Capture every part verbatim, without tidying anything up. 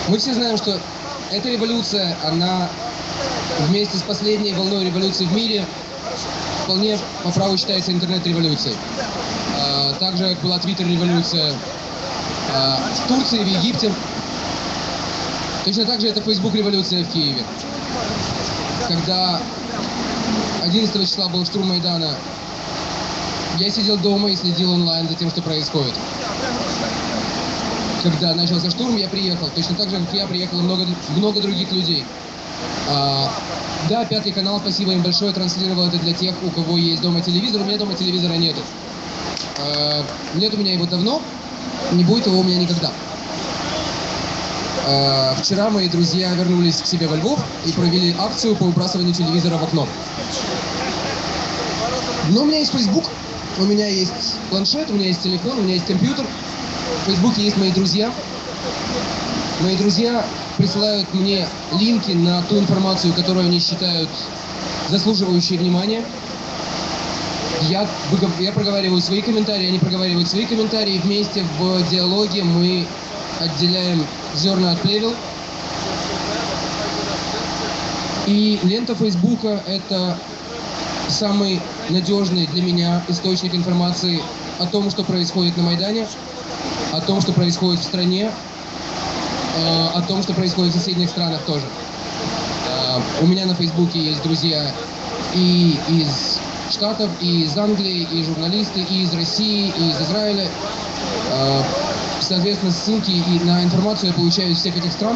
Мы все знаем, что эта революция, она вместе с последней волной революции в мире вполне по праву считается интернет-революцией. А, также была твиттер-революция а, в Турции, в Египте. Точно так же это Facebook-революция в Киеве. Когда одиннадцатого числа был штурм Майдана, я сидел дома и следил онлайн за тем, что происходит. Когда начался штурм, я приехал. Точно так же, как я, приехало много, много других людей. А, да, Пятый канал, спасибо им большое, транслировал это для тех, у кого есть дома телевизор. У меня дома телевизора нету. А, нет у меня его давно, не будет его у меня никогда. А, вчера мои друзья вернулись к себе во Львов и провели акцию по выбрасыванию телевизора в окно. Но у меня есть Facebook, у меня есть планшет, у меня есть телефон, у меня есть компьютер. В Фейсбуке есть мои друзья. Мои друзья присылают мне линки на ту информацию, которую они считают заслуживающей внимания. Я, я проговариваю свои комментарии, они проговаривают свои комментарии. Вместе в диалоге мы отделяем зерна от плевел. И лента Фейсбука — это самый надежный для меня источник информации о том, что происходит на Майдане, о том, что происходит в стране, э, о том, что происходит в соседних странах тоже. Э, у меня на Фейсбуке есть друзья и из Штатов, и из Англии, и журналисты, и из России, и из Израиля. Э, соответственно, ссылки и на информацию я получаю из всех этих стран.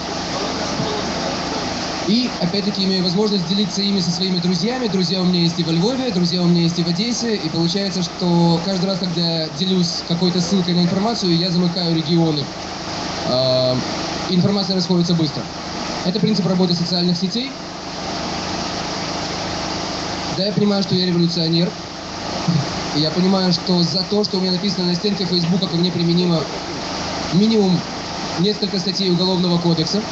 И, опять-таки, имею возможность делиться ими со своими друзьями. Друзья у меня есть и во Львове, друзья у меня есть и в Одессе. И получается, что каждый раз, когда я делюсь какой-то ссылкой на информацию, я замыкаю регионы. Э, информация расходится быстро. Это принцип работы социальных сетей. Да, я понимаю, что я революционер. Я понимаю, что за то, что у меня написано на стенке Фейсбука, ко мне применимо минимум несколько статей Уголовного кодекса.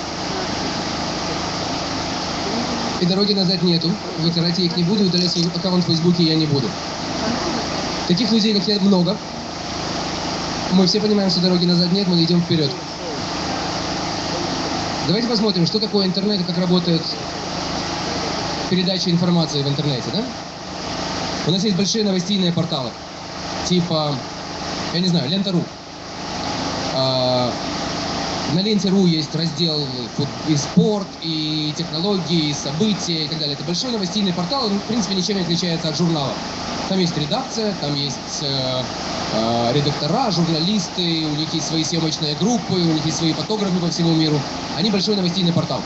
И дороги назад нету. Вытирать я их не буду, удалять свой аккаунт в Фейсбуке я не буду. Таких людей, как я, много. Мы все понимаем, что дороги назад нет, мы идем вперед. Давайте посмотрим, что такое интернет и как работает передача информации в интернете, да? У нас есть большие новостейные порталы. Типа, я не знаю, Лента.ру. На Ленте.ру есть раздел и спорт, и технологии, и события, и так далее. Это большой новостейный портал, он, в принципе, ничем не отличается от журнала. Там есть редакция, там есть э, э, редактора, журналисты, у них есть свои съемочные группы, у них есть свои фотографы по всему миру. Они большой новостейный портал.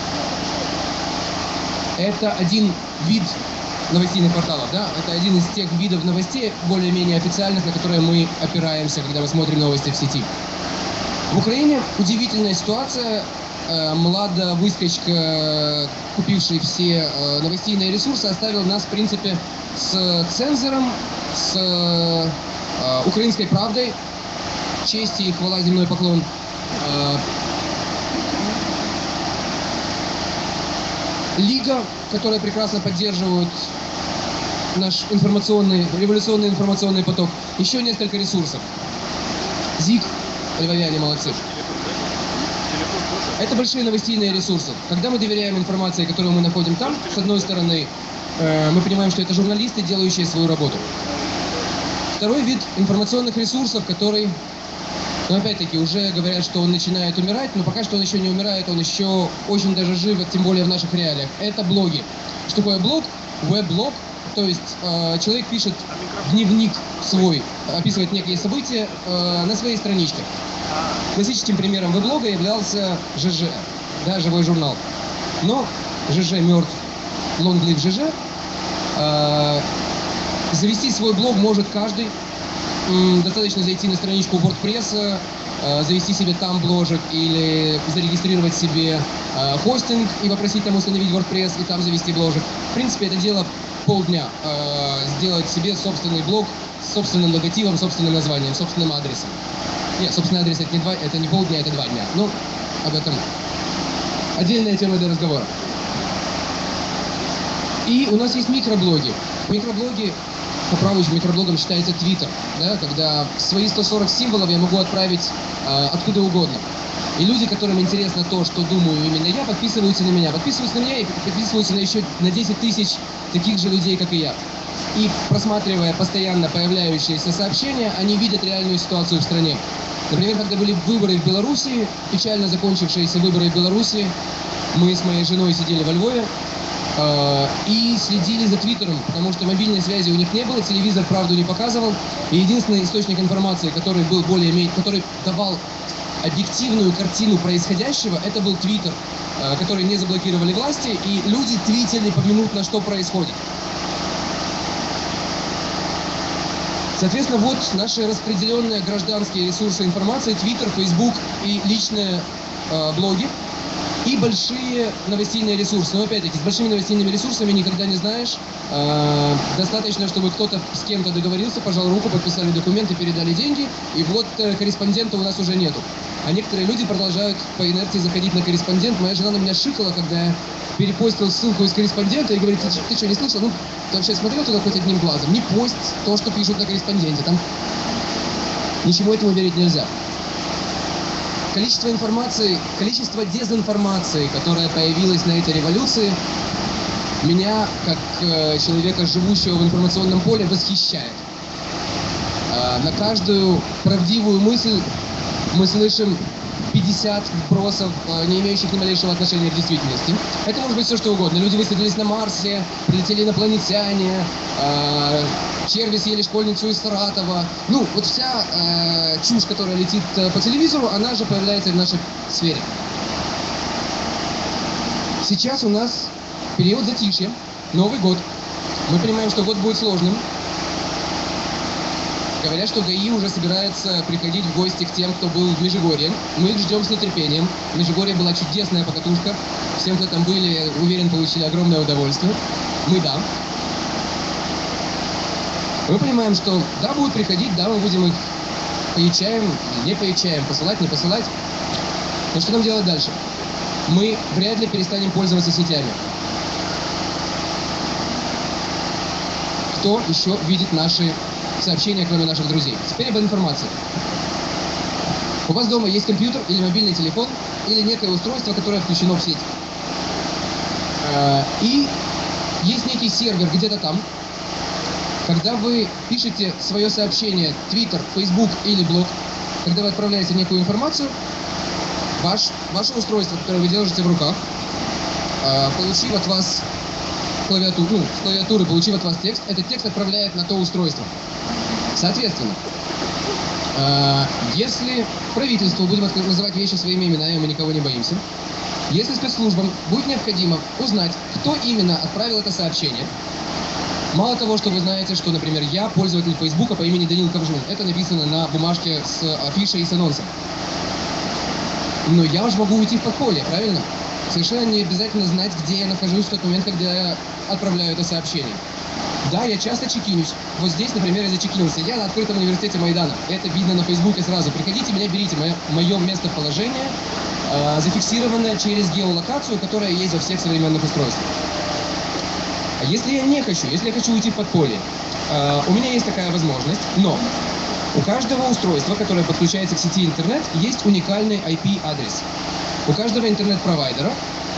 Это один вид новостейных порталов, да? Это один из тех видов новостей, более-менее официальных, на которые мы опираемся, когда мы смотрим новости в сети. В Украине удивительная ситуация. Млада выскочка, купивший все новостейные ресурсы, оставил нас, в принципе, с цензором, с э, украинской правдой. Честь и хвала, земной поклон. Лига, которая прекрасно поддерживает наш информационный, революционный информационный поток. Еще несколько ресурсов. ЗИК. Львовяне молодцы. Это большие новостейные ресурсы. Когда мы доверяем информации, которую мы находим там, с одной стороны, э, мы понимаем, что это журналисты, делающие свою работу. Второй вид информационных ресурсов, который, ну, опять-таки, уже говорят, что он начинает умирать, но пока что он еще не умирает, он еще очень даже жив, тем более в наших реалиях. Это блоги. Что такое блог? Веб-блог. То есть э, человек пишет дневник свой, описывает некие события э, на своей страничке. Классическим примером веб-блога являлся ЖЖ, да, живой журнал. Но ЖЖ мертв, long live ЖЖ. Э, завести свой блог может каждый. М, достаточно зайти на страничку WordPress, э, завести себе там бложек или зарегистрировать себе э, хостинг и попросить там установить WordPress и там завести бложек. В принципе, это дело полдня. Э, сделать себе собственный блог с собственным логотипом, собственным названием, собственным адресом. Нет, собственный адрес это не, два, это не полдня, это два дня. Ну, об этом отдельная тема для разговора. И у нас есть микроблоги. Микроблоги, по праву микроблогом считается Twitter, да, когда свои сто сорок символов я могу отправить э, откуда угодно. И люди, которым интересно то, что думаю именно я, подписываются на меня. Подписываются на меня и подписываются на еще на десять тысяч таких же людей, как и я. И просматривая постоянно появляющиеся сообщения, они видят реальную ситуацию в стране. Например, когда были выборы в Беларуси, печально закончившиеся выборы в Беларуси, мы с моей женой сидели во Львове э, и следили за Твиттером, потому что мобильной связи у них не было, телевизор правду не показывал. И единственный источник информации, который был более-менее, который давал объективную картину происходящего, это был Твиттер, э, который не заблокировали власти, и люди твитили поминутно, что происходит. Соответственно, вот наши распределенные гражданские ресурсы информации: Twitter, Facebook и личные э, блоги, и большие новостейные ресурсы. Но опять-таки, с большими новостейными ресурсами никогда не знаешь. Э, достаточно, чтобы кто-то с кем-то договорился, пожал руку, подписали документы, передали деньги, и вот э, корреспондента у нас уже нету. А некоторые люди продолжают по инерции заходить на корреспондент. Моя жена на меня шикала, когда я перепостил ссылку из корреспондента и говорит: ты, ты что, не слышал? Ну, ты вообще смотрел туда хоть одним глазом? Не пость то, что пишут на корреспонденте. Там ничего этому верить нельзя. Количество информации, количество дезинформации, которая появилась на этой революции, меня, как э, человека, живущего в информационном поле, восхищает. Э, на каждую правдивую мысль мы слышим пятьдесят вбросов, не имеющих ни малейшего отношения к действительности. Это может быть все что угодно. Люди высадились на Марсе, прилетели инопланетяне, э, черви съели школьницу из Саратова. Ну, вот вся э, чушь, которая летит по телевизору, она же появляется в нашей сфере. Сейчас у нас период затишья, Новый год. Мы понимаем, что год будет сложным. Говорят, что ГАИ уже собирается приходить в гости к тем, кто был в Межигорье. Мы их ждем с нетерпением. Межигорье была чудесная покатушка. Всем, кто там были, уверен, получили огромное удовольствие. Мы да. Мы понимаем, что да, будут приходить, да, мы будем их поячаем, не поячаем, посылать, не посылать. Но что нам делать дальше? Мы вряд ли перестанем пользоваться сетями. Кто еще видит наши сообщения, кроме наших друзей? Теперь об информации. У вас дома есть компьютер или мобильный телефон, или некое устройство, которое включено в сеть. И есть некий сервер где-то там. Когда вы пишете свое сообщение, Twitter, Facebook или блог, когда вы отправляете некую информацию, ваш, ваше устройство, которое вы держите в руках, получив от вас клавиатуру, ну, с клавиатуры, получив от вас текст, этот текст отправляет на то устройство. Соответственно, э, если правительству, будем называть вещи своими именами, мы никого не боимся, если спецслужбам будет необходимо узнать, кто именно отправил это сообщение, мало того, что вы знаете, что, например, я пользователь Фейсбука по имени Данил Ковжун, это написано на бумажке с афишей и с анонсом, но я уже могу уйти в подполье, правильно? Совершенно не обязательно знать, где я нахожусь в тот момент, когда я отправляю это сообщение. Да, я часто чекинюсь. Вот здесь, например, я зачекинился. Я на открытом университете Майдана. Это видно на Фейсбуке сразу. Приходите, меня берите. Мое, мое местоположение э, зафиксированное через геолокацию, которая есть во всех современных устройствах. А если я не хочу, если я хочу уйти в подполье, э, у меня есть такая возможность, но у каждого устройства, которое подключается к сети интернет, есть уникальный ай пи-адрес. У каждого интернет-провайдера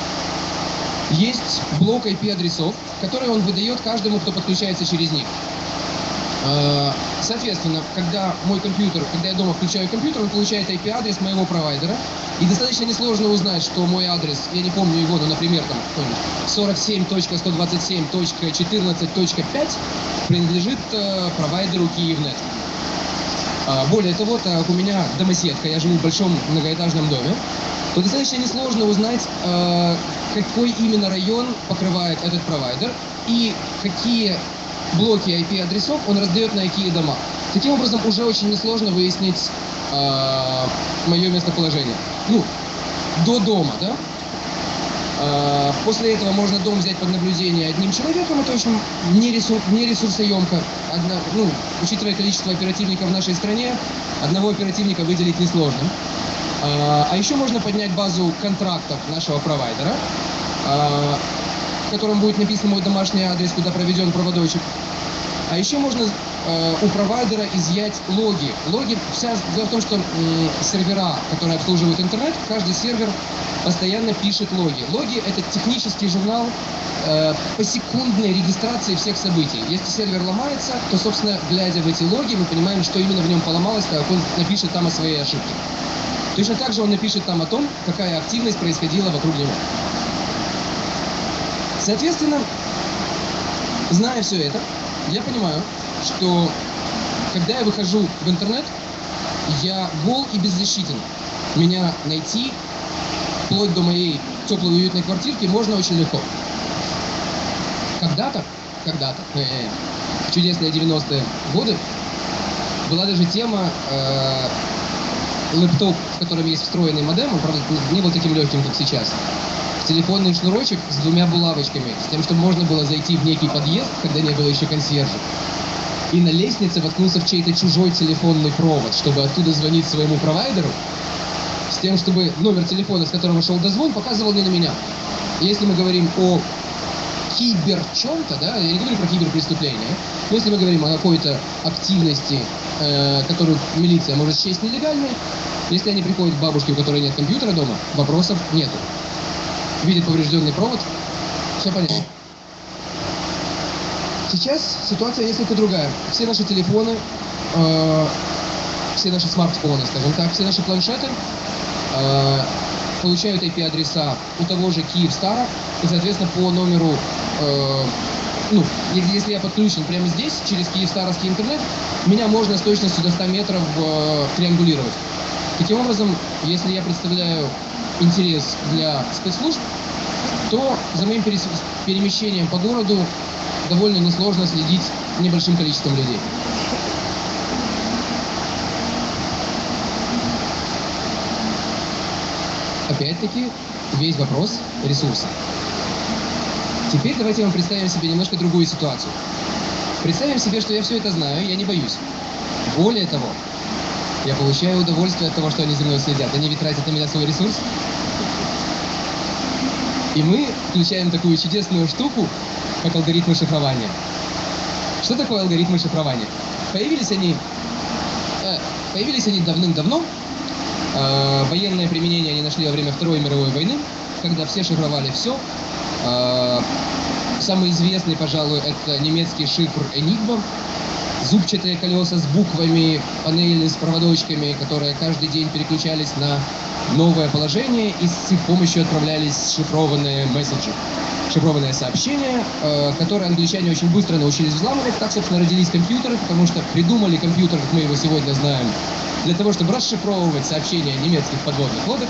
есть блок ай пи-адресов, который он выдает каждому, кто подключается через них. Соответственно, когда мой компьютер, когда я дома включаю компьютер, он получает ай пи-адрес моего провайдера, и достаточно несложно узнать, что мой адрес, я не помню его, но, например, там сорок семь точка сто двадцать семь точка четырнадцать точка пять принадлежит провайдеру Киевнет. Более того, так у меня домоседка, я живу в большом многоэтажном доме, то достаточно несложно узнать, э, какой именно район покрывает этот провайдер и какие блоки ай пи-адресов он раздает на какие дома. Таким образом, уже очень несложно выяснить э, мое местоположение. Ну, до дома, да? Э, после этого можно дом взять под наблюдение одним человеком, это очень не, ресурс, не ресурсоемко. Одна, ну, учитывая количество оперативников в нашей стране, одного оперативника выделить несложно. А еще можно поднять базу контрактов нашего провайдера, в котором будет написан мой домашний адрес, куда проведен проводочек. А еще можно э, у провайдера изъять логи. Логи, вся, дело в том, что э, сервера, которые обслуживают интернет, каждый сервер постоянно пишет логи. Логи — это технический журнал э, посекундной регистрации всех событий. Если сервер ломается, то, собственно, глядя в эти логи, мы понимаем, что именно в нем поломалось, как он напишет там о своей ошибке. Точно так же он напишет там о том, какая активность происходила вокруг него. Соответственно, зная все это, я понимаю, что когда я выхожу в интернет, я гол и беззащитен. Меня найти вплоть до моей теплой уютной квартирки можно очень легко. Когда-то, когда-то, э, чудесные девяностые годы, была даже тема э, лэптоп, в котором есть встроенный модем, он, правда, не был таким легким, как сейчас. Телефонный шнурочек с двумя булавочками, с тем, чтобы можно было зайти в некий подъезд, когда не было еще консьержа, и на лестнице воткнулся в чей-то чужой телефонный провод, чтобы оттуда звонить своему провайдеру, с тем, чтобы номер телефона, с которого шел дозвон, показывал не на меня. Если мы говорим о кибер чем-то, да, я не говорю про киберпреступление, но если мы говорим о какой-то активности, э, которую милиция может счесть нелегальной, если они приходят к бабушке, у которой нет компьютера дома, вопросов нету. Видит поврежденный провод, все понятно. Сейчас ситуация несколько другая. Все наши телефоны, э, все наши смартфоны, скажем так, все наши планшеты э, получают ай пи-адреса у того же Киевстара, и, соответственно, по номеру, э, ну, если я подключен прямо здесь, через киевстаровский интернет, меня можно с точностью до ста метров э, триангулировать. Таким образом, если я представляю интерес для спецслужб, то за моим перемещением по городу довольно несложно следить небольшим количеством людей. Опять-таки, весь вопрос ресурса. Теперь давайте вам представим себе немножко другую ситуацию. Представим себе, что я все это знаю, я не боюсь. Более того, я получаю удовольствие от того, что они за мной следят. Они ведь тратят на меня свой ресурс. И мы включаем такую чудесную штуку, как алгоритмы шифрования. Что такое алгоритмы шифрования? Появились они, э, появились они давным-давно. Э, военное применение они нашли во время Второй мировой войны, когда все шифровали все. Э, самый известный, пожалуй, это немецкий шифр Enigma. Зубчатые колеса с буквами, панели с проводочками, которые каждый день переключались на новое положение, и с их помощью отправлялись шифрованные месседжи, шифрованные сообщения, э, которые англичане очень быстро научились взламывать. Так, собственно, родились компьютеры, потому что придумали компьютер, как мы его сегодня знаем, для того, чтобы расшифровывать сообщения немецких подводных лодок.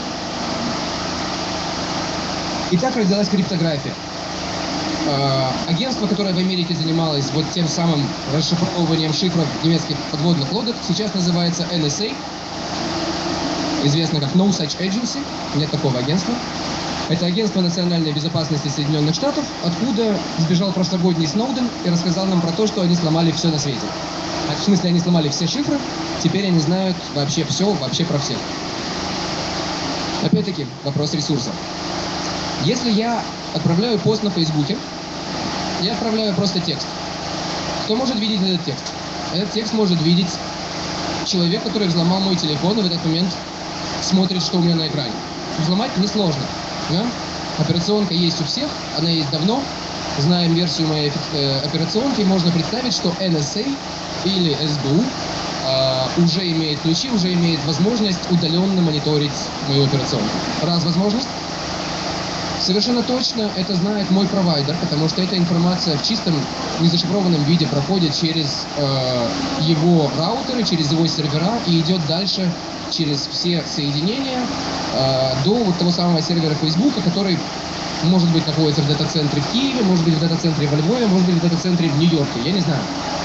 И так родилась криптография. Агентство, которое в Америке занималось вот тем самым расшифровыванием шифров немецких подводных лодок, сейчас называется эн эс эй, известно как No Such Agency, нет такого агентства. Это агентство национальной безопасности Соединенных Штатов, откуда сбежал прошлогодний Сноуден и рассказал нам про то, что они сломали все на свете. В смысле, они сломали все шифры, теперь они знают вообще все, вообще про всех. Опять-таки, вопрос ресурсов. Если я отправляю пост на Фейсбуке, я отправляю просто текст. Кто может видеть этот текст? Этот текст может видеть человек, который взломал мой телефон и в этот момент смотрит, что у меня на экране. Взломать несложно. Да? Операционка есть у всех, она есть давно. Знаем версию моей э, операционки, можно представить, что эн эс эй или эс бэ у э, уже имеет ключи, уже имеет возможность удаленно мониторить мою операционку. Раз возможность. Совершенно точно это знает мой провайдер, потому что эта информация в чистом, незашифрованном виде проходит через э, его раутеры, через его сервера и идет дальше через все соединения э, до вот того самого сервера Фейсбука, который, может быть, находится в дата-центре в Киеве, может быть, в дата-центре во Львове, может быть, в дата-центре в Нью-Йорке, я не знаю.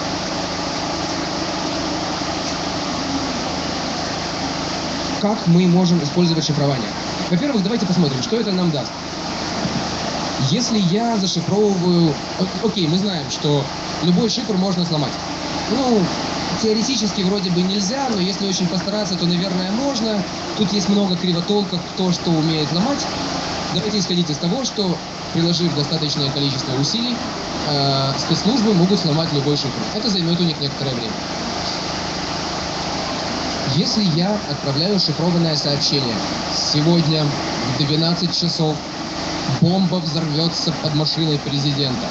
Как мы можем использовать шифрование? Во-первых, давайте посмотрим, что это нам даст. Если я зашифровываю... Окей, мы знаем, что любой шифр можно сломать. Ну, теоретически вроде бы нельзя, но если очень постараться, то, наверное, можно. Тут есть много кривотолков, кто что умеет ломать. Давайте исходить из того, что, приложив достаточное количество усилий, э, спецслужбы могут сломать любой шифр. Это займет у них некоторое время. Если я отправляю шифрованное сообщение сегодня в двенадцать часов, бомба взорвется под машиной президента,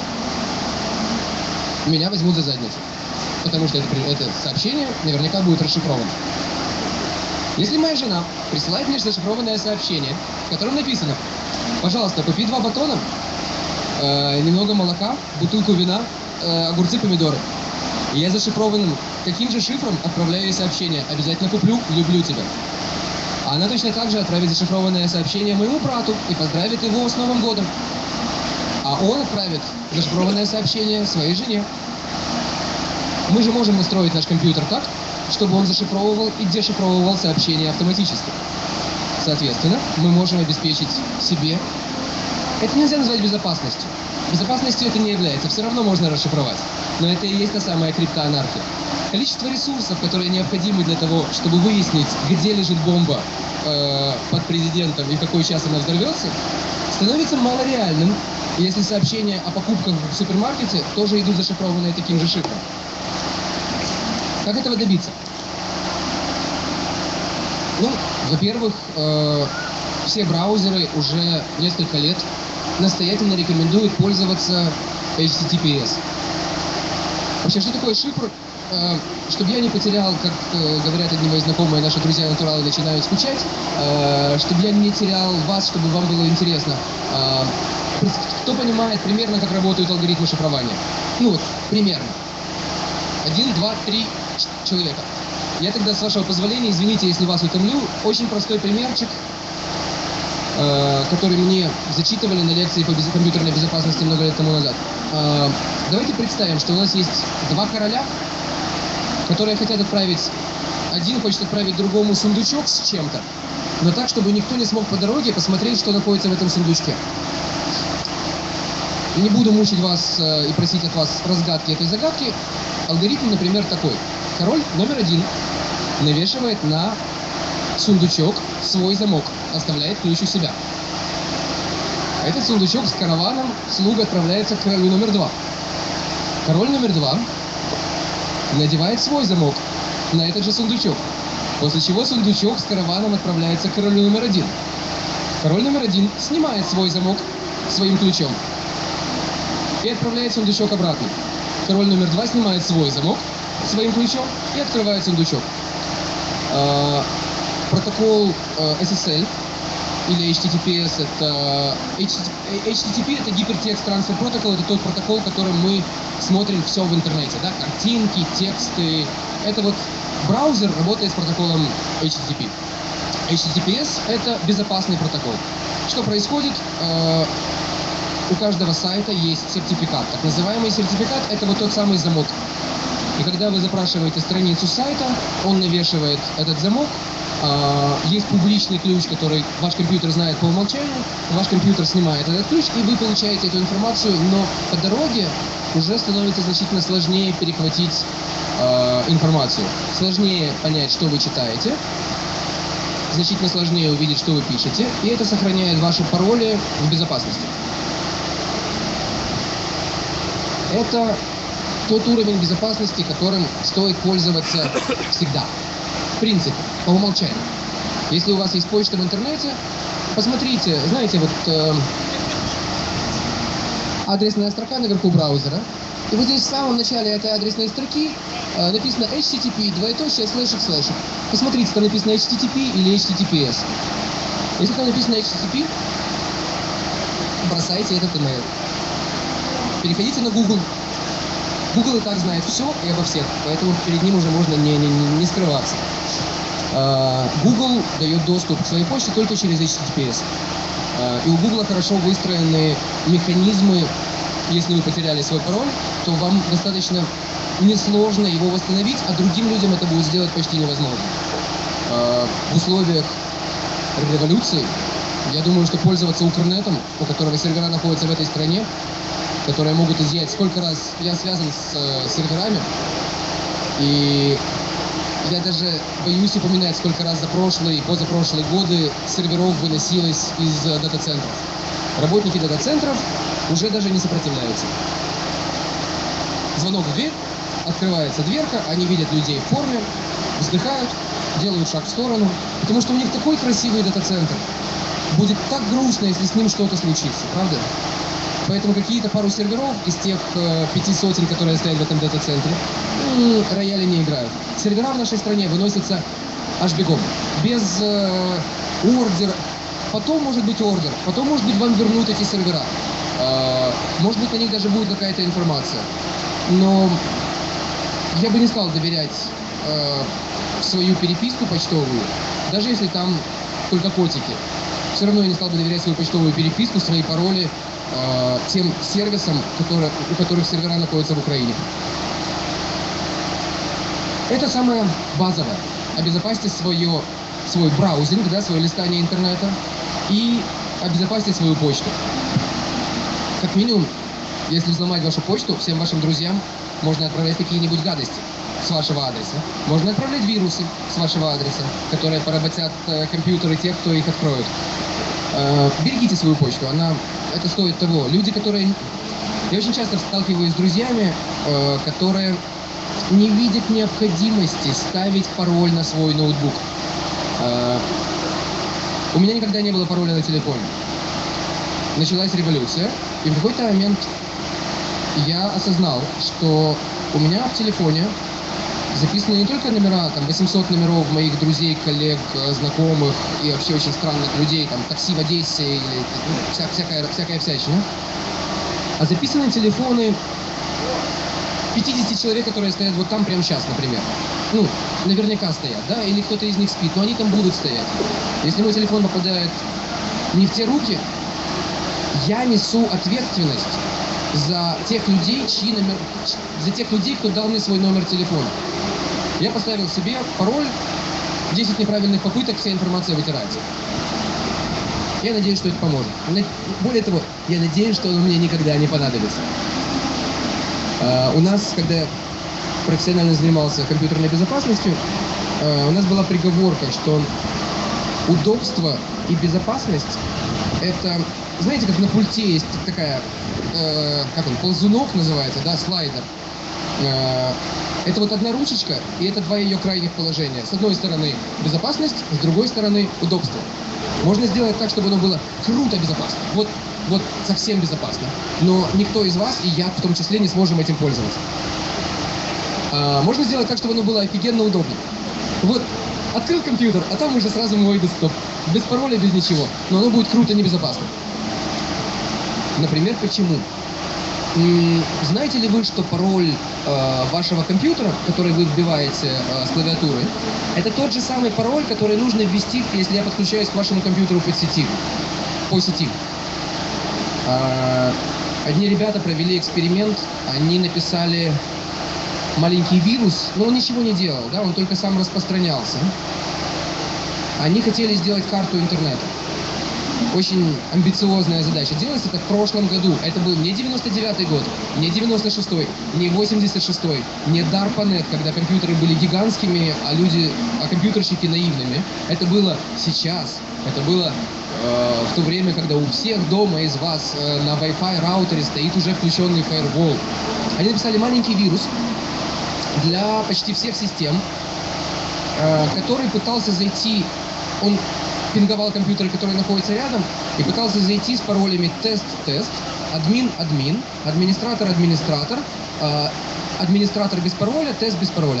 меня возьмут за задницу, потому что это, это сообщение наверняка будет расшифровано. Если моя жена присылает мне зашифрованное сообщение, в котором написано: пожалуйста, купи два батона, э, немного молока, бутылку вина, э, огурцы, помидоры. И я зашифрованным таким же шифром отправляю ей сообщение: обязательно куплю, люблю тебя. А она точно так же отправит зашифрованное сообщение моему брату и поздравит его с Новым годом. А он отправит зашифрованное сообщение своей жене. Мы же можем устроить наш компьютер так, чтобы он зашифровывал и дешифровывал сообщения автоматически. Соответственно, мы можем обеспечить себе... Это нельзя назвать безопасностью. Безопасностью это не является, все равно можно расшифровать. Но это и есть та самая криптоанархия. Количество ресурсов, которые необходимы для того, чтобы выяснить, где лежит бомба э, под президентом и в какой час она взорвется, становится малореальным, если сообщения о покупках в супермаркете тоже идут зашифрованные таким же шифром. Как этого добиться? Ну, во-первых, э, все браузеры уже несколько лет настоятельно рекомендуют пользоваться эйч ти ти пи эс. Вообще, что такое шифр? Э, чтобы я не потерял, как э, говорят одни мои знакомые, наши друзья-натуралы начинают скучать, э, чтобы я не терял вас, чтобы вам было интересно. Э, кто понимает примерно, как работают алгоритмы шифрования? Ну вот, примерно. Один, два, три человека. Я тогда, с вашего позволения, извините, если вас утомлю, очень простой примерчик, э, который мне зачитывали на лекции по без... компьютерной безопасности много лет тому назад. Э, давайте представим, что у нас есть два короля, которые хотят отправить... Один хочет отправить другому сундучок с чем-то, но так, чтобы никто не смог по дороге посмотреть, что находится в этом сундучке. Не буду мучить вас э, и просить от вас разгадки этой загадки. Алгоритм, например, такой. Король номер один навешивает на сундучок свой замок, оставляет ключ у себя. Этот сундучок с караваном слуг отправляется к королю номер два. Король номер два надевает свой замок на этот же сундучок, после чего сундучок с караваном отправляется к королю номер один. Король номер один снимает свой замок своим ключом и отправляет сундучок обратно. Король номер два снимает свой замок своим ключом и открывает сундучок. Э, протокол э, эс эс эль или эйч ти ти пи эс это... эйч ти ти пи это Hypertext Transfer Protocol, это тот протокол, которым мы смотрим все в интернете, да, картинки, тексты. Это вот браузер работает с протоколом эйч ти ти пи. эйч ти ти пи эс это безопасный протокол. Что происходит? Э, у каждого сайта есть сертификат. Так называемый сертификат – это вот тот самый замок. И когда вы запрашиваете страницу сайта, он навешивает этот замок. Есть публичный ключ, который ваш компьютер знает по умолчанию. Ваш компьютер снимает этот ключ, и вы получаете эту информацию, но по дороге уже становится значительно сложнее перехватить э, информацию. Сложнее понять, что вы читаете. Значительно сложнее увидеть, что вы пишете. И это сохраняет ваши пароли в безопасности. Это тот уровень безопасности, которым стоит пользоваться всегда. В принципе, по умолчанию. Если у вас есть почта в интернете, посмотрите, знаете, вот э, адресная строка наверху браузера, и вот здесь в самом начале этой адресной строки э, написано эйч ти ти пи, двоеточие, слэшик, слэшик. Посмотрите, там написано эйч ти ти пи или эйч ти ти пи эс. Если там написано эйч ти ти пи, бросайте этот email. Переходите на Google. Google и так знает все и обо всех, поэтому перед ним уже можно не, не, не скрываться. Google дает доступ к своей почте только через эйч ти ти пи эс. И у Google хорошо выстроены механизмы. Если вы потеряли свой пароль, то вам достаточно несложно его восстановить, а другим людям это будет сделать почти невозможно. В условиях революции, я думаю, что пользоваться Укрнетом, у которого сервера находятся в этой стране, которые могут изъять. Сколько раз я связан с э, серверами, и я даже боюсь упоминать, сколько раз за прошлые и позапрошлые годы серверов выносилось из э, дата-центров. Работники дата-центров уже даже не сопротивляются. звонок в дверь, открывается дверка, они видят людей в форме, вздыхают, делают шаг в сторону, потому что у них такой красивый дата-центр. Будет так грустно, если с ним что-то случится, правда? Поэтому какие-то пару серверов из тех э, пяти сотен, которые стоят в этом дата-центре, м-м, рояли не играют. Сервера в нашей стране выносятся аж бегом, без э, ордера. Потом может быть ордер, потом может быть вам вернут эти сервера. Э, может быть на них даже будет какая-то информация. Но я бы не стал доверять э, свою переписку почтовую, даже если там только котики. Все равно я не стал бы доверять свою почтовую переписку, свои пароли э, тем сервисам, которые, у которых сервера находятся в Украине. Это самое базовое. Обезопасьте свое, свой браузинг, да, свое листание интернета и обезопасьте свою почту. Как минимум, если взломать вашу почту, всем вашим друзьям можно отправлять какие-нибудь гадости с вашего адреса. Можно отправлять вирусы с вашего адреса, которые поработят э, компьютеры тех, кто их откроет. Э, берегите свою почту, она, это стоит того. Люди, которые... Я очень часто сталкиваюсь с друзьями, э, которые не видят необходимости ставить пароль на свой ноутбук. Э, у меня никогда не было пароля на телефоне. Началась революция, и в какой-то момент я осознал, что у меня в телефоне записаны не только номера, там восемьсот номеров моих друзей, коллег, знакомых и вообще очень странных людей, там такси в Одессе или ну, вся, всякая, всякая всячина, а записаны телефоны пятидесяти человек, которые стоят вот там прямо сейчас, например. Ну, наверняка стоят, да, или кто-то из них спит, но они там будут стоять. Если мой телефон попадает не в те руки, я несу ответственность за тех людей, чьи номер, за тех людей, кто дал мне свой номер телефона. Я поставил себе пароль, десять неправильных попыток, вся информация вытирается. Я надеюсь, что это поможет. Более того, я надеюсь, что он мне никогда не понадобится. Uh, у нас, когда я профессионально занимался компьютерной безопасностью, uh, у нас была приговорка, что удобство и безопасность — это, знаете, как на пульте есть такая, uh, как он, ползунок называется, да, слайдер. Uh, это вот одна ручечка, и это два ее крайних положения. С одной стороны безопасность, с другой стороны удобство. Можно сделать так, чтобы оно было круто безопасно. Вот, вот совсем безопасно. Но никто из вас, и я в том числе, не сможем этим пользоваться. А, можно сделать так, чтобы оно было офигенно удобно. Вот, открыл компьютер, а там уже сразу мой десктоп. Без пароля, без ничего. Но оно будет круто небезопасно. Например, почему? Знаете ли вы, что пароль э, вашего компьютера, который вы вбиваете э, с клавиатуры, это тот же самый пароль, который нужно ввести, если я подключаюсь к вашему компьютеру по сети? По сети. Э, одни ребята провели эксперимент, они написали маленький вирус, но он ничего не делал, да, он только сам распространялся. Они хотели сделать карту интернета. Очень амбициозная задача. Делалось это в прошлом году. Это был не девяносто девятый год, не девяносто шестой, не восемьдесят шестой, не дарпанет, когда компьютеры были гигантскими, а люди, а компьютерщики наивными. Это было сейчас. Это было э, в то время, когда у всех дома из вас э, на Wi-Fi раутере стоит уже включенный firewall. Они написали маленький вирус для почти всех систем, э, который пытался зайти. Он пинговал компьютеры, которые находятся рядом, и пытался зайти с паролями тест-тест, админ-админ, администратор-администратор, э, администратор без пароля, тест без пароля.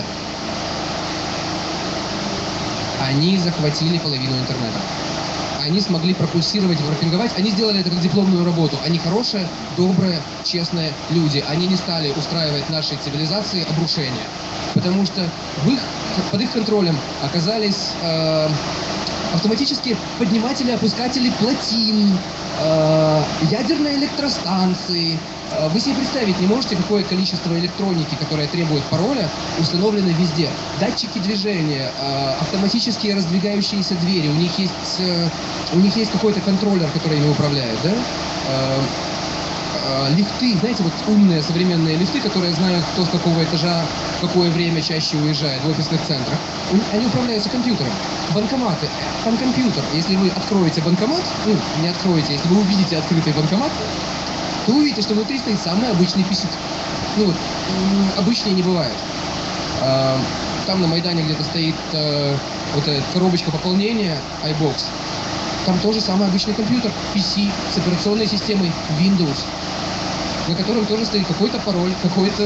Они захватили половину интернета. Они смогли пропульсировать, пропинговать. Они сделали это как дипломную работу. Они хорошие, добрые, честные люди. Они не стали устраивать нашей цивилизации обрушения. Потому что в их, под их контролем оказались э, автоматические подниматели, опускатели плотин, э, ядерные электростанции. Э, вы себе представить не можете, какое количество электроники, которое требует пароля, установлено везде. Датчики движения, э, автоматические раздвигающиеся двери. У них есть, э, у них есть какой-то контроллер, который ими управляет, да? Э, лифты, знаете, вот умные современные лифты, которые знают, кто с какого этажа, в какое время чаще уезжает в офисных центрах, они управляются компьютером. Банкоматы, там компьютер. Если вы откроете банкомат, ну, не откроете, если вы увидите открытый банкомат, то вы увидите, что внутри стоит самый обычный пи си. ну, м, обычнее не бывает. А, Там на Майдане где-то стоит э, вот эта коробочка пополнения iBox. Там тоже самый обычный компьютер, пи си с операционной системой Windows, на котором тоже стоит какой-то пароль, какой-то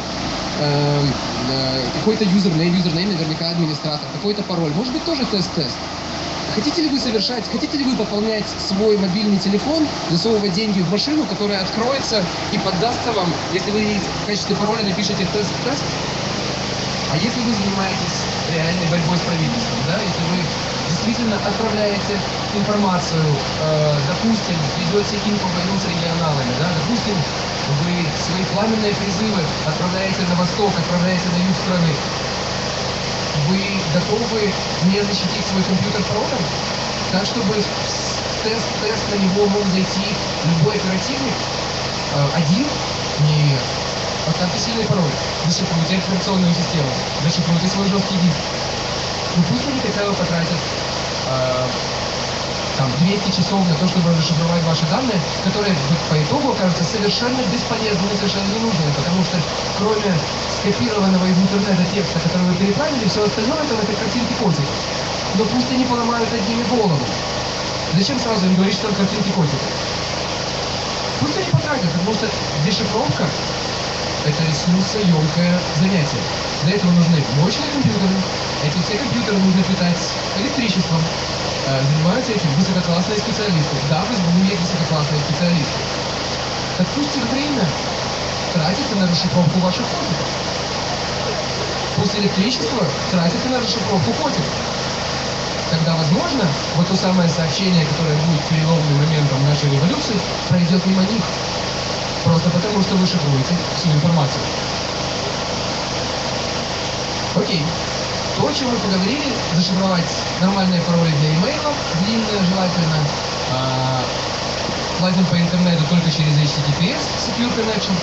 э, э, какой-то юзернейм, юзернейм наверняка администратор, какой-то пароль. Может быть, тоже тест-тест. Хотите ли вы совершать, хотите ли вы пополнять свой мобильный телефон, засовывать деньги в машину, которая откроется и поддастся вам, если вы в качестве пароля напишите тест-тест? А если вы занимаетесь реальной борьбой с правительством, да, если вы действительно отправляете информацию, э, допустим, ведете инфо войну с регионалами, да, допустим, вы свои пламенные призывы отправляете на восток, отправляете на юг страны, вы готовы не защитить свой компьютер паролем? Так, чтобы тест, тест на него мог зайти любой оперативник? Э, один? Нет. Поставьте сильный пароль, зашифруйте операционную систему, зашифруйте свой жесткий диск. Ну пусть они хотя бы потратят э, там, двести часов на то, чтобы зашифровать ваши данные, которые по итогу окажутся совершенно бесполезными, совершенно ненужными, потому что кроме скопированного из интернета текста, который вы переправили, все остальное это, это картинки котиков. Но пусть они поломают над ними голову. Зачем сразу им говорить, что это картинки котиков? Пусть они потратят, потому что дешифровка это ресурсоемкое занятие. Для этого нужны мощные компьютеры. Эти все компьютеры нужно питать электричеством. Занимаются этим высококлассные специалисты. Да, в СБУ есть высококлассные специалисты. Так пусть их время тратится на расшифровку ваших котиков. Пусть электричество тратится на расшифровку котиков. Тогда, возможно, вот то самое сообщение, которое будет переломным моментом нашей революции, пройдет мимо них. Просто потому, что вы шифруете всю информацию. Окей. То, о чем мы поговорили, зашифровать нормальные пароли для имейла, длинные желательно, а, лазим по интернету только через эйч ти ти пи эс, Secure Connection.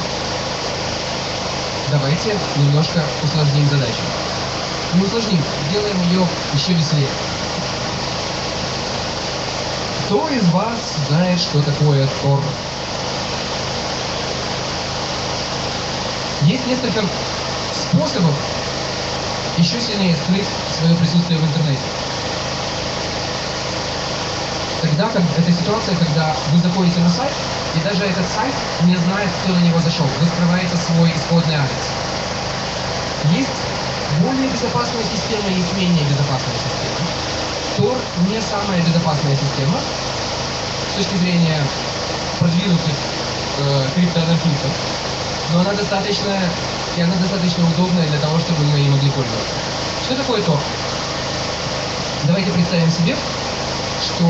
Давайте немножко усложним задачу. Не усложним, сделаем ее еще веселее. Кто из вас знает, что такое Tor? Есть несколько способов еще сильнее скрыть свое присутствие в интернете. Тогда, как это ситуация, когда вы заходите на сайт, и даже этот сайт не знает, кто на него зашел. Вы скрываете свой исходный адрес. Есть более безопасная система, есть менее безопасная система. Tor не самая безопасная система с точки зрения продвинутых э, криптоанархистов. Но она достаточно, и она достаточно удобная для того, чтобы мы ей могли пользоваться. Что такое Tor? Давайте представим себе, что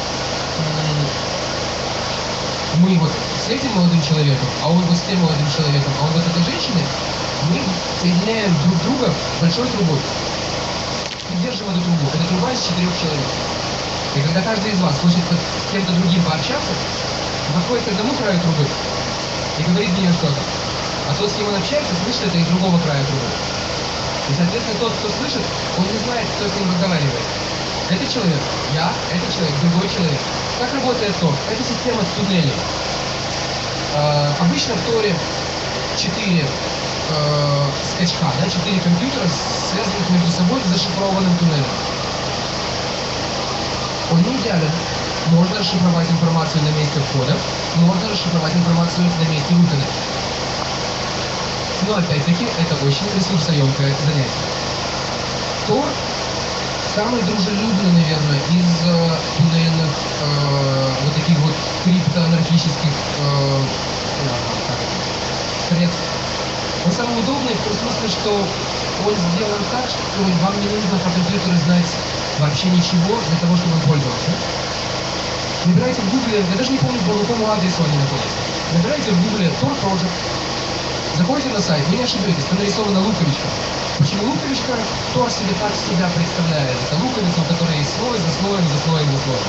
мы вот с этим молодым человеком, а он вот с тем молодым человеком, а он вот с этой женщиной, мы соединяем друг друга большой трубой. Придержим эту трубу. Это труба из четырех человек. И когда каждый из вас хочет с кем-то другим пообщаться, подходит к одному краю трубы и говорит мне что-то. А тот, с кем он общается, слышит это из другого края трубы. И, соответственно, тот, кто слышит, он не знает, кто с ним разговаривает. Этот человек, я, этот человек, другой человек. Как работает Tor? Это система туннелей. Э, обычно в Торе четыре э, скачка, да, четыре компьютера, связанных между собой зашифрованным туннелем. Он не идеален. Можно расшифровать информацию на месте входа, можно расшифровать информацию на месте выхода. Но опять-таки это очень ресурсоемкое занятие. Tor самый дружелюбный, наверное, из э, туннельных э, вот таких вот криптоанархических э, средств. Он самый удобный в том смысле, что он сделан так, что вам не нужно по компьютеру знать вообще ничего для того, чтобы пользоваться. Набирайте в Гугле, я даже не помню, по какому адресу они находятся. Набирайте в Гугле Tor Project. Заходите на сайт, вы не ошибетесь, там нарисована луковичка. Почему луковичка? Tor себе так себя представляет. Это луковица, у которой есть слой за слоем, за слоем, за слоем.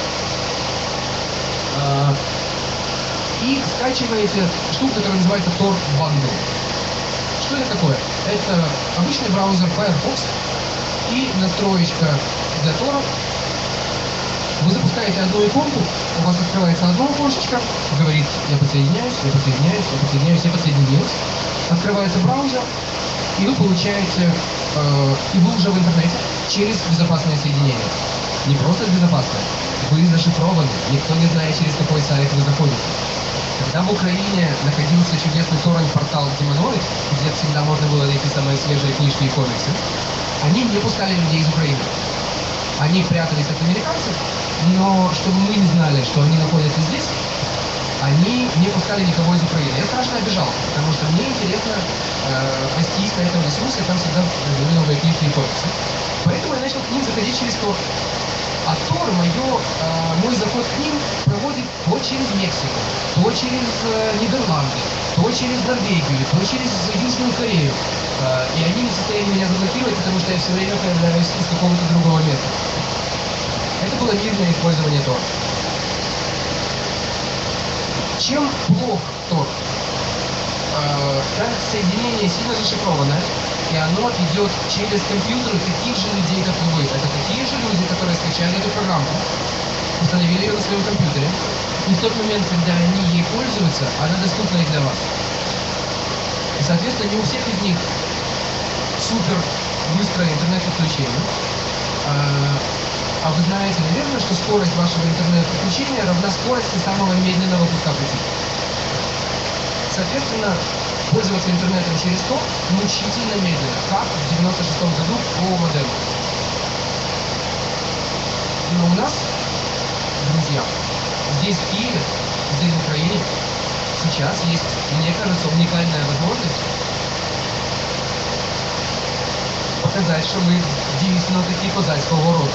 А, и скачиваете штуку, которая называется Tor Bundle. Что это такое? Это обычный браузер Firefox и настроечка для Tor. Вы запускаете одну иконку, у вас открывается одно окошечко, говорит, я подсоединяюсь, я подсоединяюсь, я подсоединяюсь, я подсоединилась. Открывается браузер, и вы получаете, э, и вы уже в интернете через безопасное соединение. Не просто безопасное, вы зашифрованы, никто не знает, через какой сайт вы заходите. Когда в Украине находился чудесный торрент-портал Демоноид, где всегда можно было найти самые свежие книжки и комиксы, они не пускали людей из Украины. Они прятались от американцев, но чтобы мы не знали, что они находятся здесь, они не пускали никого из Украины. Я страшно обижался, потому что мне интересно э, пастись на этом ресурсе, там всегда были новые книжки и комиксы. Поэтому я начал к ним заходить через Тор. А Тор, моё, э, мой заход к ним проводит то через Мексику, то через э, Нидерланды, то через Норвегию, то через Южную Корею. Э, и они не в состоянии меня заблокировать, потому что я все время появляюсь из какого-то другого места. Это было мирное использование Тор. Чем плох Тор? Э, как соединение сильно зашифрованное, и оно идет через компьютеры таких же людей, как и вы. Это такие же люди, которые скачали эту программу, установили ее на своем компьютере, и в тот момент, когда они ей пользуются, она доступна и для вас. И, соответственно, не у всех из них супер быстрое интернет-подключение. А вы знаете, наверное, что скорость вашего интернет-подключения равна скорости самого медленного куска пути. Соответственно, пользоваться интернетом через Тор мучительно медленно, как в девяносто шестом году по модему. Но у нас, друзья, здесь в Киеве, здесь в Украине, сейчас есть, мне кажется, уникальная возможность показать, что мы действительно такие козацкого рода.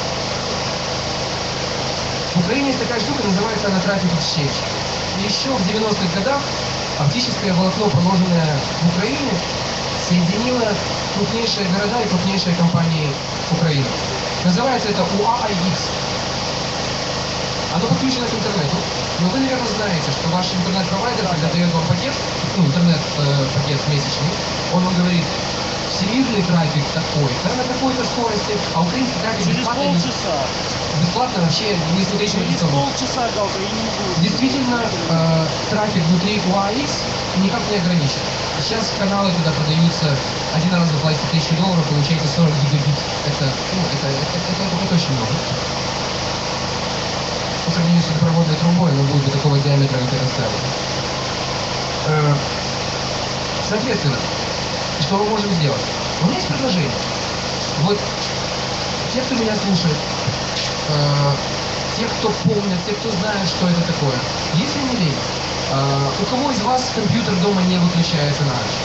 В Украине есть такая штука, называется она Traffic Exchange. Еще в девяностых годах оптическое волокно, проложенное в Украине, соединило крупнейшие города и крупнейшие компании Украины. Называется это ю эй икс. Оно подключено к интернету, но вы, наверное, знаете, что ваш интернет-провайдер, когда дает вам пакет, ну, интернет-пакет месячный, он вам говорит, всемирный трафик такой-то, на такой-то скорости, а украинский трафик через бесплатно, полчаса. бесплатно вообще не смотрите на Через лицо. полчаса, да, Украине не будет. Действительно, э, трафик внутри ю эй икс никак не ограничен. Сейчас каналы туда продаются, один раз заплатите тысячу долларов, получаете сорок гигабит. Это, ну, это, это, это, это, это очень много. По сравнению с водопроводной трубой, оно будет до такого диаметра, как это ставит. Э, соответственно, что мы можем сделать? У меня есть предложение. Вот те, кто меня слушает, э, те, кто помнят, те, кто знает, что это такое, если не лень, э, у кого из вас компьютер дома не выключается на ночь?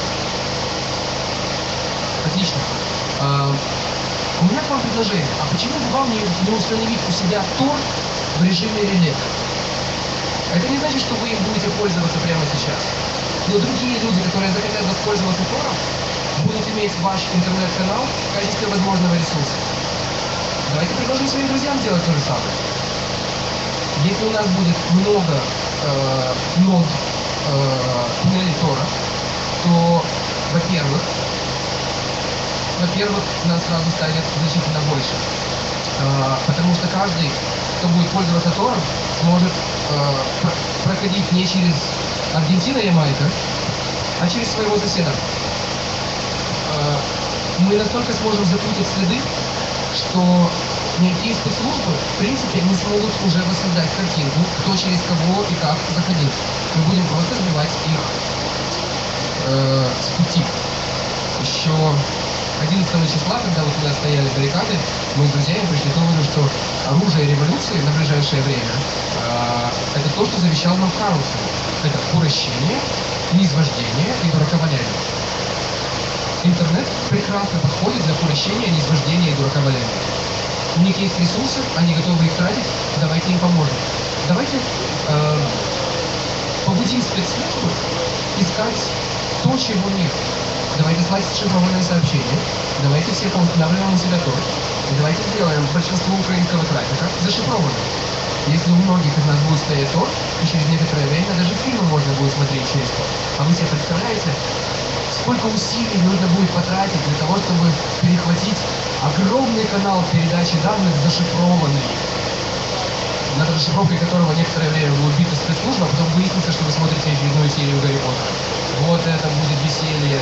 Отлично. Э, у меня к вам предложение. А почему бы вам не, не установить у себя Тор в режиме реле? Это не значит, что вы им будете пользоваться прямо сейчас. Но другие люди, которые захотят воспользоваться Тором, будут иметь ваш интернет-канал в качестве возможного ресурса. Давайте предложим своим друзьям делать то же самое. Если у нас будет много э, нод э, туннелей Тора, то, во-первых, во-первых, нас сразу станет значительно больше. Э, потому что каждый, кто будет пользоваться Тором, сможет э, проходить не через Аргентина и Ямайка, а через своего соседа. Э, мы настолько сможем запутать следы, что никакие спецслужбы, в принципе, не смогут уже воссоздать картинку, кто через кого и как заходил. Мы будем просто сбивать их э, с пути. Еще одиннадцатого числа, когда вот у нас стояли баррикады, мы с друзьями пришли к выводу, что оружие революции на ближайшее время э, это то, что завещал нам Карлсон. Это урощение, низвождение и дураковаляние. Интернет прекрасно подходит для урощения, низвождения и дураковаляния. У них есть ресурсы, они готовы их тратить, давайте им поможем. Давайте э, побудим спецслужбы искать то, чего нет. Давайте слать шифрованное сообщение, давайте все устанавливаем у себя Тор, и давайте сделаем большинство украинского трафика зашифрованным. Если у многих из нас будет стоять Тор, и через некоторое время даже фильмы можно будет смотреть через Тор. А вы себе представляете, сколько усилий нужно будет потратить для того, чтобы перехватить огромный канал передачи данных зашифрованный. над расшифровкой которого некоторое время будет биться спецслужба, а потом выяснится, что вы смотрите очередную серию Гарри Поттера. Вот это будет веселье.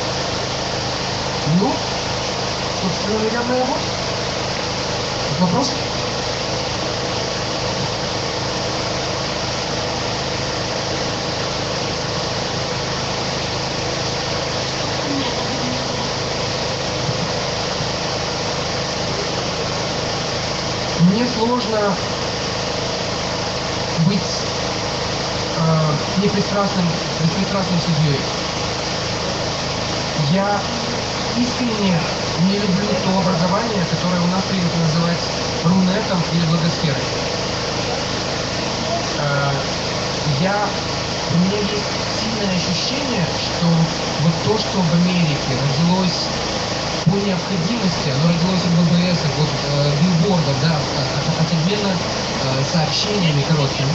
Ну, собственно, наверное, вот. Вопрос? Мне сложно быть э, непристрастным, беспристрастным судьей. Я искренне не люблю то образование, которое у нас принято называть рунетом или благосферой. Э, я, у меня есть сильное ощущение, что вот то, что в Америке родилось по необходимости, оно родилось от бэ бэ эс, от э, билбордов, да, от, от обмена э, сообщениями короткими.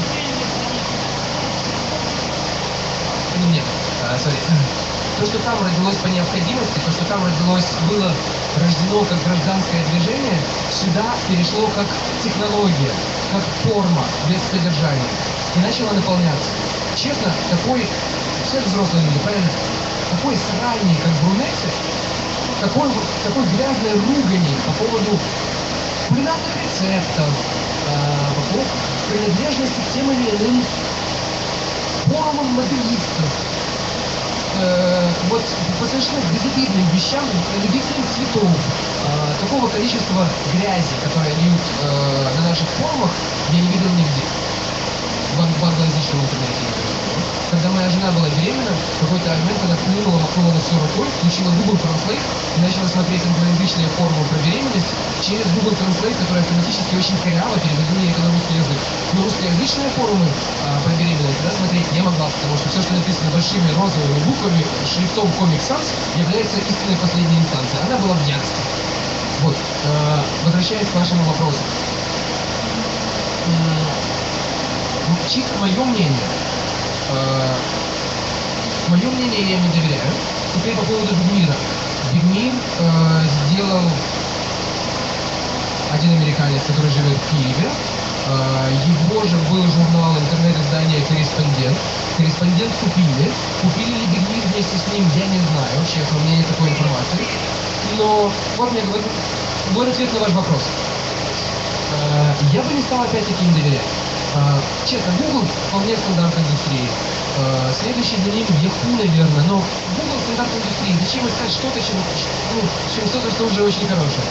Нет, э, sorry. То, что там родилось по необходимости, то, что там родилось, было рождено как гражданское движение, сюда перешло как технология, как форма, без содержания. И начало наполняться. Честно, такой, все взрослые люди, правильно? Такой сральник, как в Рунете, такой, такой грязной ругани по поводу кулинарных рецептов, э, по поводу принадлежности к тем или иным форумам моделистов, э, вот по совершенно безобидным вещам, любителям цветов, э, такого количества грязи, которое льют э, на наших форумах, я не видел нигде. В англоязычном интернете. Когда моя жена была беременна, в какой-то момент она плюнула, махнула на все рукой, включила Google Translate и начала смотреть англоязычные форумы про беременность через Google Translate, который автоматически очень коряво переводил ее на русский язык. Но русскоязычные форумы а, про беременность да, смотреть не могла, потому что все, что написано большими розовыми буквами, шрифтом Comic Sans, является истинной последней инстанцией. Она была в Янске. Вот. А, возвращаясь к вашему вопросу. Чисто мое мнение, э, мое мнение я не доверяю. Теперь по поводу Бигмира. Бигмир э, сделал один американец, который живет в Киеве. Э, его же был журнал интернет-издания «Корреспондент». «Корреспондент» купили. Купили ли Бигмир вместе с ним, я не знаю. Честно, у меня нет такой информации. Но вот мне говорят, вот ответ на ваш вопрос. Э, я бы не стал опять-таки им доверять. Uh, честно, Google вполне стандарт индустрии. Uh, следующий за ним Yahoo, наверное, но Google стандарт индустрии. Зачем искать что-то, чем, ну, чем что-то, что уже очень хорошее?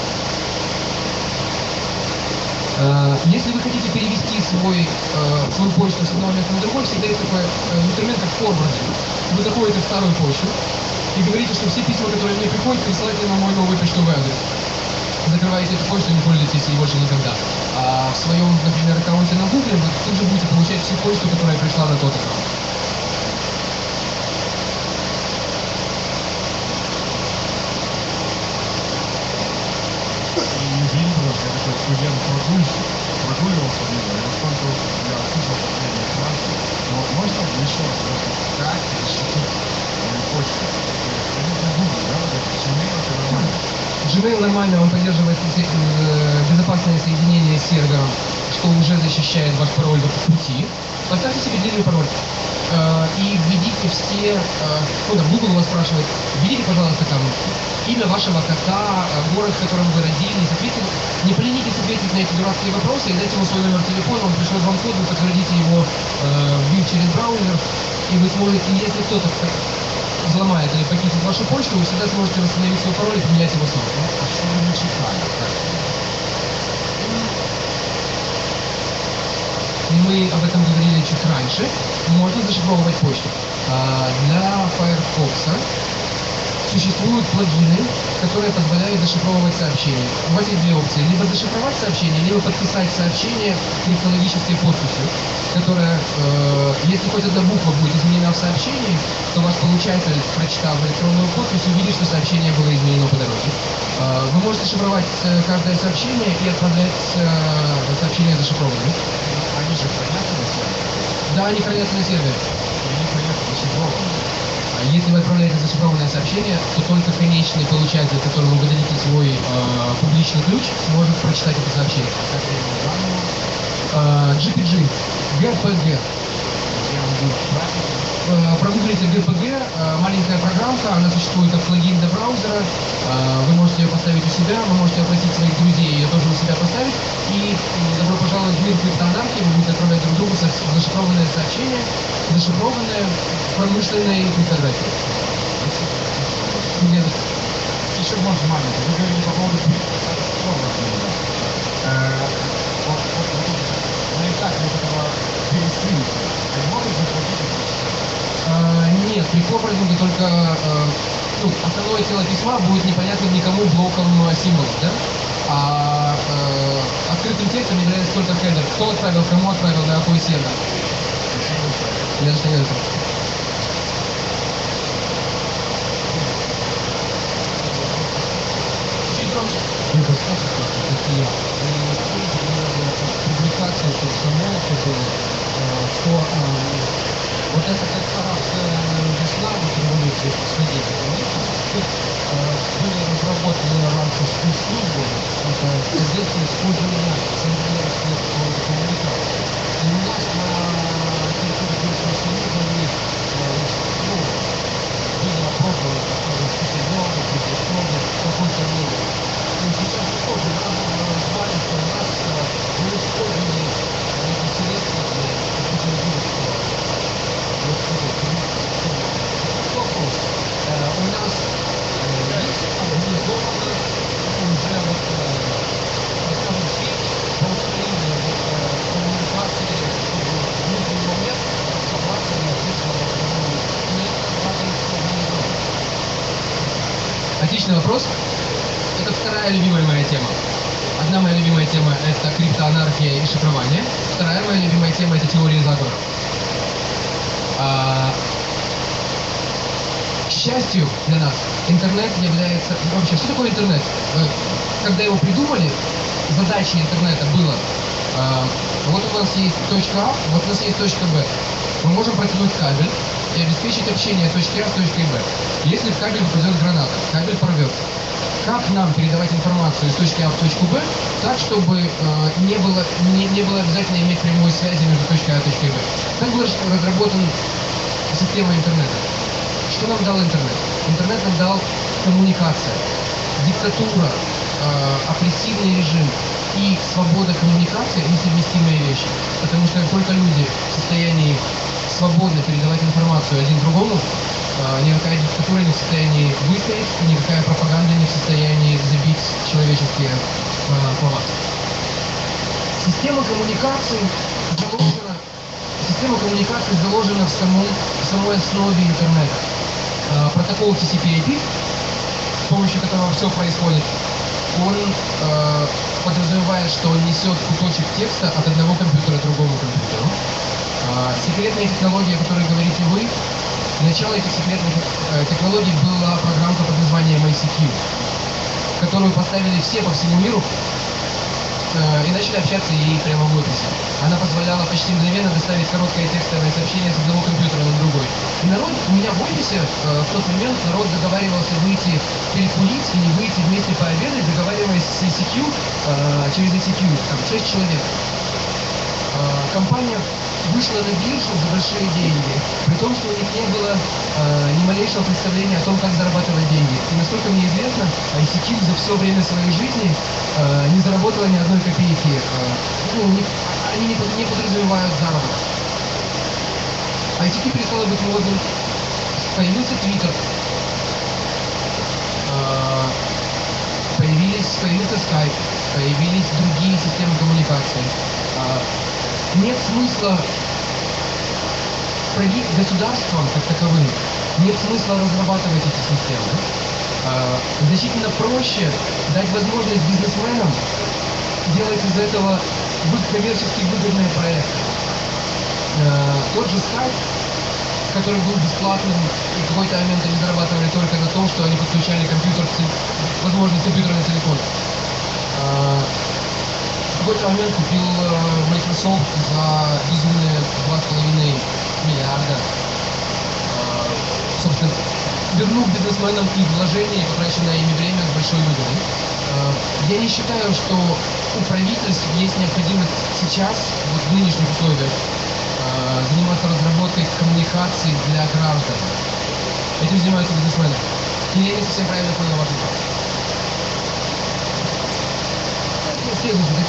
Uh, если вы хотите перевести свой, uh, свою почту с одного места на другое, всегда есть такой uh, инструмент, как форвардинг. Вы заходите в старую почту и говорите, что все письма, которые мне приходят, присылайте на мой новый почтовый адрес. Закрываете эту почту, не пользуйтесь ей больше никогда. А в своем, например, аккаунте на Google вы тут же будете получать всю почту, которая пришла на тот аккаунт. Извините, пожалуйста, я такой студент-прогульщик, прогуливался мимо, и поскольку я слышал последние фразы, но можно еще раз спросить, как защитить мою почту? Скажите, Google, да, вот это Gmail, это нормально? Gmail нормально, он поддерживает безопасное соединение с сервером, что уже защищает ваш пароль в пути. Поставьте себе длинный пароль э, и введите все, э, ну да, Google вас спрашивает, введите, пожалуйста, там имя вашего кота, город, в котором вы родились, ответьте, не поленитесь ответить на эти дурацкие вопросы и дайте ему свой номер телефона, он пришлет вам код, вы подтвердите его, э, вбив через браузер, и вы сможете, если кто-то взломает или похитит вашу почту, вы всегда сможете восстановить свой пароль и поменять его снова. А что вы не читали? Мы об этом говорили чуть раньше. Можно зашифровывать почту. А для Firefox существуют плагины, которые позволяют зашифровывать сообщения. У вас есть две опции. Либо зашифровать сообщение, либо подписать сообщение криптологической подписью, которая, э, если хоть одна буква будет изменена в сообщении, то ваш получатель, прочитав электронную подпись, увидит, что сообщение было изменено по дороге. Э, вы можете шифровать каждое сообщение и отправлять э, сообщения зашифрованными. Они же хранятся на сервере? Да, они хранятся на сервере. Они хранятся зашифрованными. Если вы отправляете зашифрованное сообщение, то только конечный получатель, которому вы дадите свой э, публичный ключ, сможет прочитать это сообщение. Как я его заново? э, джи пи джи, джи пи джи. Э, Прогуглите джи пи джи, э, маленькая программка, она существует как плагин для браузера. Э, Вы можете ее поставить у себя, вы можете попросить своих друзей ее тоже у себя поставить. И м, добро пожаловать в мир криптоанархии, вы будете отправлять друг другу со- зашифрованные сообщения, зашифрованные промышленные криптографии. Нет. Еще можно маленький. Вы говорили по поводу образа. Вот, вот, вот, на этапе вот этого перестрелки, они могут заплатить? А, нет, при хлопрайдинге только э, ну, основное тело письма будет непонятным никому блоком э, символов, да? А э, открытым текстом является только хедер. Кто отправил, кому отправил, на какой сервер. Я даже не знаю. Чуть громче. Вы достаточно, как и я. И смотрите, немного публикации, чтобы самому это было, э, что э, вот это как арабская весна, вот революция последняя, тут э, были разработаны раньше спецслужбы, это содействие использования современных коммуникаций. И у нас на территории Советского Союза есть, э, ну, были опробованы, скажем, Киселёвы, Кузнецовы, какой-то мере. И сейчас тоже надо знать, что у нас э, мы использовали эти средства для каких-то других вопрос. Э, У нас э, есть организованный уже вот, э, скажем, сеть по устроению вот, э, коммуникации, чтобы в нужный момент собраться и ответить на вопросы. И это надо еще организовать. Отличный вопрос. Это вторая любимая моя тема. Одна моя любимая тема – это криптоанархия и шифрование. Вторая моя любимая тема – это теория заговора. А, К счастью для нас, интернет является... Вообще, что такое интернет? Э, Когда его придумали, задачей интернета было, а, вот у нас есть точка А, вот у нас есть точка Б. Мы можем протянуть кабель и обеспечить общение точки А с точкой Б. Если в кабель попадет граната, кабель порвется. Как нам передавать информацию из точки А в точку Б, так, чтобы э, не, было, не, не было обязательно иметь прямой связи между точкой А и точкой Б. Так была разработана система интернета. Что нам дал интернет? Интернет нам дал коммуникация, диктатура, э, опрессивный режим и свобода коммуникации – несовместимые вещи. Потому что только люди в состоянии свободно передавать информацию один другому, э, никакая диктатура не в состоянии выстоять, никакая пропаганда не в состоянии забить человеческие э, слова. Система коммуникации заложена, система коммуникации заложена в, самом, в самой основе интернета. Э, протокол ти си пи ай пи, с помощью которого все происходит, он э, подразумевает, что он несет кусочек текста от одного компьютера к другому компьютеру. Э, секретная технология, о которой говорите вы, начало этих секретных э, технологий была программка под названием ай си кью, которую поставили все по всему миру э, и начали общаться ей прямо в офисе. Она позволяла почти мгновенно доставить короткое текстовое сообщение с одного компьютера на другой. И народ, у меня в офисе э, в тот момент народ договаривался выйти перекурить или выйти вместе пообедать, договариваясь с ай си кью э, через ай си кью, там шесть человек. Э, компания вышла на биржу за большие деньги, при том, что у них не было э, ни малейшего представления о том, как зарабатывать деньги. И насколько мне известно, ай си кью за все время своей жизни э, не заработала ни одной копейки. Э, ну, у них, они не, не подразумевают заработок. ай си кью перестало быть модным, появился Twitter, э, появились, появился Skype, появились другие системы коммуникации. Э, нет смысла править государством как таковым, нет смысла разрабатывать эти системы. Э, значительно проще дать возможность бизнесменам делать из этого коммерчески выгодные проекты. Э, тот же Skype, который был бесплатным, и в какой-то момент они зарабатывали только на том, что они подключали компьютер, возможность компьютера на телефон. Э, в какой-то момент купил э, Microsoft за безумные два с половиной миллиарда. Э, собственно, вернув бизнесменам их вложения и потраченное ими время с большой выгодой. Э, я не считаю, что у правительств есть необходимость сейчас, вот в нынешних условиях, э, заниматься разработкой коммуникаций для граждан. Этим занимаются бизнесмены. Или я не совсем правильно понял ваш вопрос? Следуйте.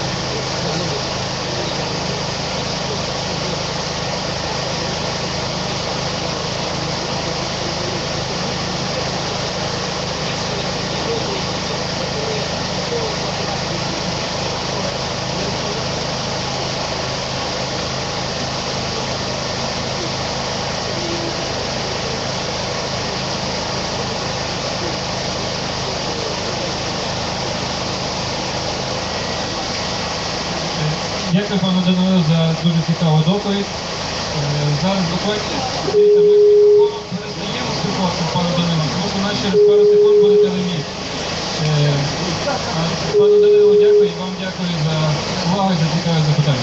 Дякую пану Данилу за дуже цікаву доповідь. Е, Зараз буквально дивіться, ми з мікрофоном перестаємо спілкуватися з паном Данилом, тому що у нас через пару секунд буде телеміт. Е, а Пану Данилу дякую і вам дякую за увагу і за цікаві запитання.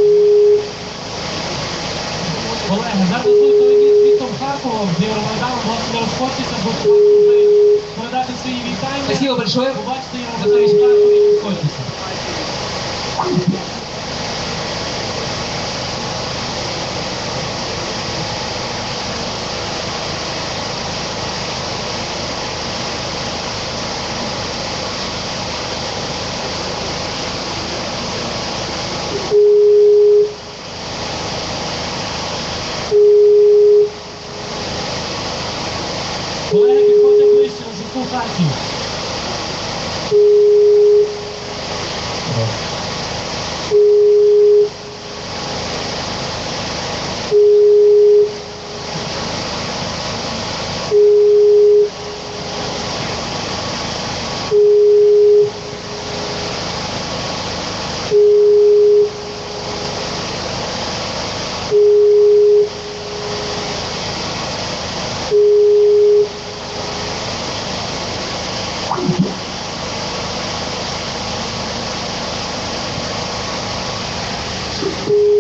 Колеги, зараз буде телевізор з містом Харковом, з Євромайданом, будь ласка, не розходьтеся, бо хочу вже передати свої вітання. Спасибо большое. Побачите Євромайдан в Харкові, не розходьтеся. Колеги, підходьте ближче, на жовту Харків. Thank you.